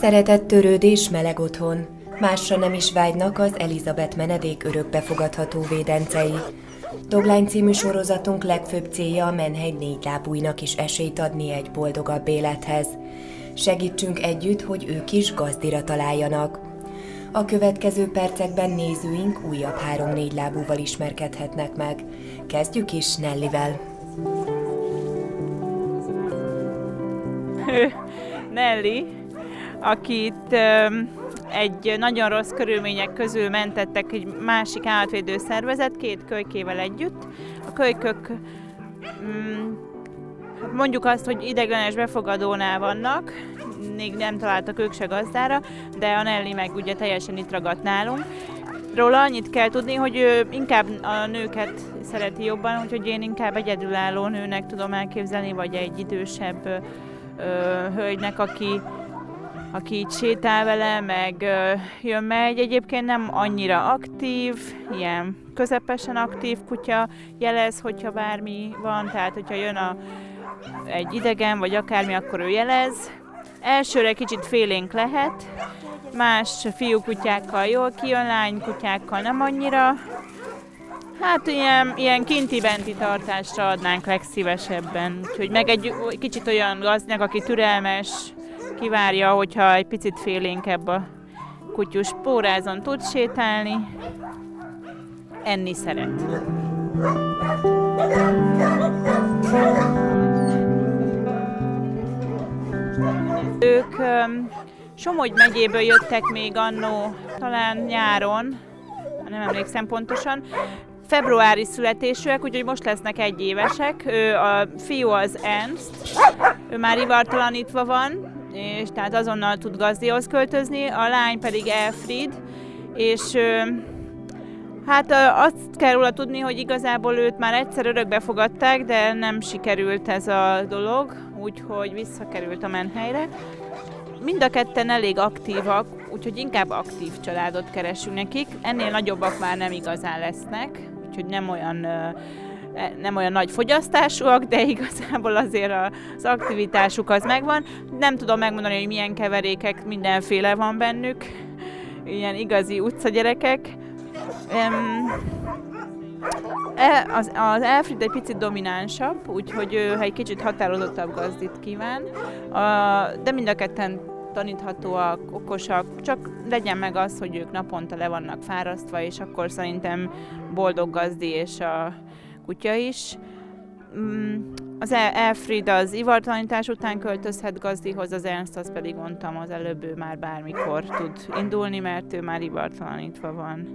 Szeretett törődés, meleg otthon. Másra nem is vágynak az Elizabeth menedék örökbefogadható védencei. Doglány című sorozatunk legfőbb célja a menhely négylábújnak is esélyt adni egy boldogabb élethez. Segítsünk együtt, hogy ők is gazdira találjanak. A következő percekben nézőink újabb 3 négylábúval ismerkedhetnek meg. Kezdjük is Nellivel. Nelly, akit egy nagyon rossz körülmények közül mentettek egy másik állatvédő szervezet, 2 kölykével együtt. A kölykök mondjuk azt, hogy ideiglenes befogadónál vannak, még nem találtak ők se gazdára, de a Nelly meg ugye teljesen itt ragadt nálunk. Róla annyit kell tudni, hogy ő inkább a nőket szereti jobban, úgyhogy én inkább egyedülálló nőnek tudom elképzelni, vagy egy idősebb hölgynek, aki így sétál vele, meg jön-megy. Egyébként nem annyira aktív, ilyen közepesen aktív kutya, jelez, hogyha bármi van, tehát hogyha jön egy idegen, vagy akármi, akkor ő jelez. Elsőre kicsit félénk lehet, más fiúkutyákkal jól kijön, lánykutyákkal nem annyira. Hát ilyen kinti-benti tartásra adnánk legszívesebben. Úgyhogy meg egy kicsit olyan gazdag, aki türelmes, kivárja, hogyha egy picit félénkebb a kutyus, pórázon tud sétálni, enni szeret. Ők Somogy megyéből jöttek még annó, talán nyáron, nem emlékszem pontosan, februári születésűek, úgyhogy most lesznek 1 évesek. A fiú az Ernst, ő már ivartalanítva van, és tehát azonnal tud gazdihoz költözni, a lány pedig Elfried, és hát azt kell róla tudni, hogy igazából őt már egyszer örökbe fogadták, de nem sikerült ez a dolog, úgyhogy visszakerült a menhelyre. Mind a ketten elég aktívak, úgyhogy inkább aktív családot keresünk nekik. Ennél nagyobbak már nem igazán lesznek, úgyhogy nem olyan nagy fogyasztásúak, de igazából azért az aktivitásuk az megvan. Nem tudom megmondani, hogy milyen keverékek, mindenféle van bennük, ilyen igazi utcagyerekek. Az Elfried egy picit dominánsabb, úgyhogy ő egy kicsit határozottabb gazdit kíván, de mind a ketten taníthatóak, okosak, csak legyen meg az, hogy ők naponta le vannak fárasztva, és akkor szerintem boldog gazdi és a kutya is. Az Elfried az ivartalanítás után költözhet gazdihoz, az Ernst az pedig mondtam az előbb, ő már bármikor tud indulni, mert ő már ivartalanítva van.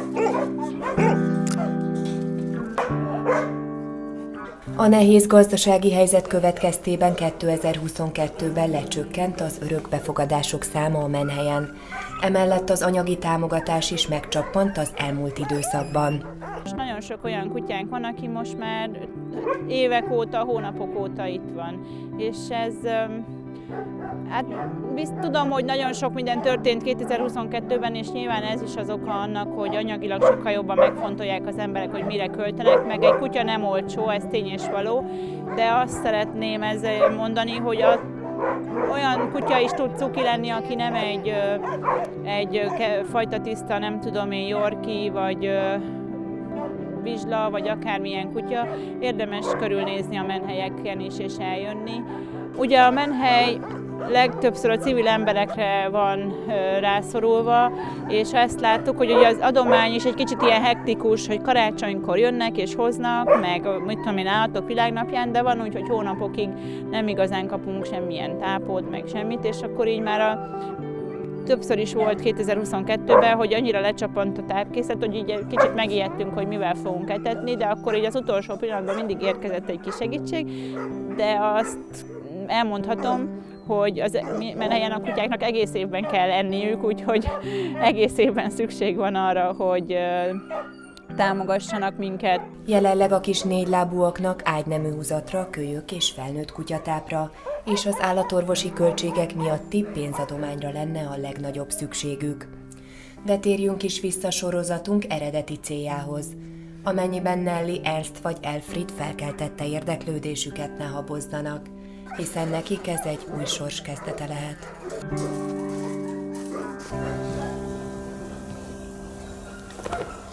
A nehéz gazdasági helyzet következtében 2022-ben lecsökkent az örökbefogadások száma a menhelyen. Emellett az anyagi támogatás is megcsappant az elmúlt időszakban. Nagyon sok olyan kutyánk van, aki most már évek óta, hónapok óta itt van. És ez, hát tudom, hogy nagyon sok minden történt 2022-ben, és nyilván ez is az oka annak, hogy anyagilag sokkal jobban megfontolják az emberek, hogy mire költenek, meg egy kutya nem olcsó, ez tény és való, de azt szeretném ezzel mondani, hogy olyan kutya is tud cuki lenni, aki nem egy fajta tiszta, nem tudom én, yorkie, vagy vizsla, vagy akármilyen kutya, érdemes körülnézni a menhelyeken is és eljönni. Ugye a menhely legtöbbször a civil emberekre van rászorulva, és ezt láttuk, hogy ugye az adomány is egy kicsit ilyen hektikus, hogy karácsonykor jönnek és hoznak, meg mit tudom én, állatok világnapján, de van úgy, hogy hónapokig nem igazán kapunk semmilyen tápot, meg semmit, és akkor így már többször is volt 2022-ben, hogy annyira lecsapant a tápkészlet, hogy így egy kicsit megijedtünk, hogy mivel fogunk etetni, de akkor így az utolsó pillanatban mindig érkezett egy kis segítség, de azt elmondhatom, hogy az menhelyen a kutyáknak egész évben kell enniük, úgyhogy egész évben szükség van arra, hogy támogassanak minket. Jelenleg a kis négylábúaknak ágynemű húzatra, kölyök és felnőtt kutyatápra, és az állatorvosi költségek miatti pénzadományra lenne a legnagyobb szükségük. De térjünk is vissza sorozatunk eredeti céljához. Amennyiben Nelly, Ernst vagy Elfried felkeltette érdeklődésüket, ne habozzanak. hiszen nekik ez egy új sors kezdete lehet.